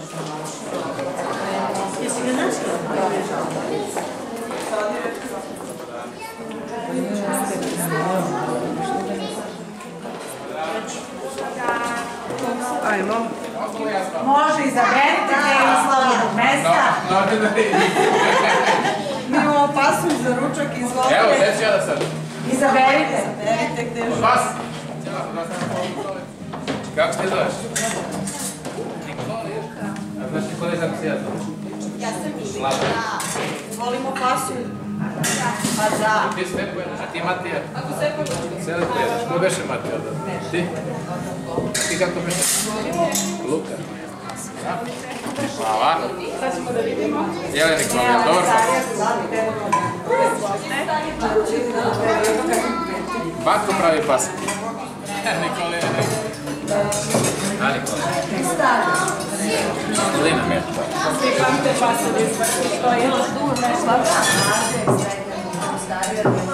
Jesi ga našla? Ajmo. Može, izaberite gdje je slobodnog mesta. Mi imamo pasulj za ručak, izvolite. Evo, neću ja da sad. Izaberite. Izaberite gdje je Pas! Kako se zoveš? Nikolija. A znaš Nikolija kako se ja zoveš? Ja sam Slava. Volimo pasulj. Pa da. Ti Stepan, a ti Matija? Ako se pođe. Sele te jedeš, ko beše Matija da? Ti? A ti kako beše? Luka. Hvala. Jel je Nikolija, dobro? Batko pravi pas. Nikolija, ne. A Nikolija? Lina me. Svi pamte pasulj, što je još duže.